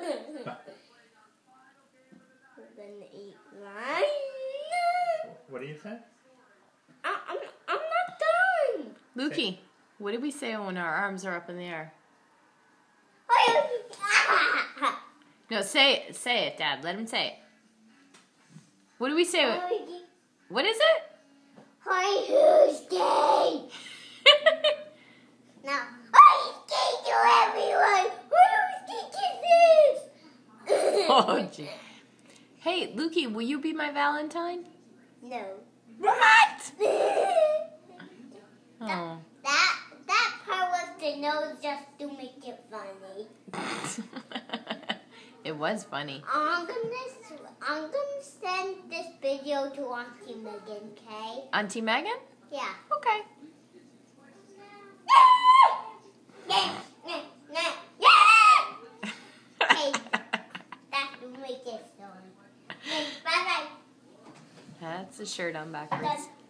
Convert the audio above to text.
Gonna eat mine. What do you say? I'm not done. Lukey, what did we say when our arms are up in the air? No, say it, Dad. Let him say it. What do we say? What is it? Tuesday. Now, Tuesday to everyone. Tuesday Oh, gee. Hey, Lukey, will you be my Valentine? No. What? Oh. That part was the nose just to make it funny. It was funny. I'm gonna send this video to Auntie Megan, okay? Auntie Megan? Yeah. Okay. Hey, that's to make it story. Bye bye. That's the shirt on backwards.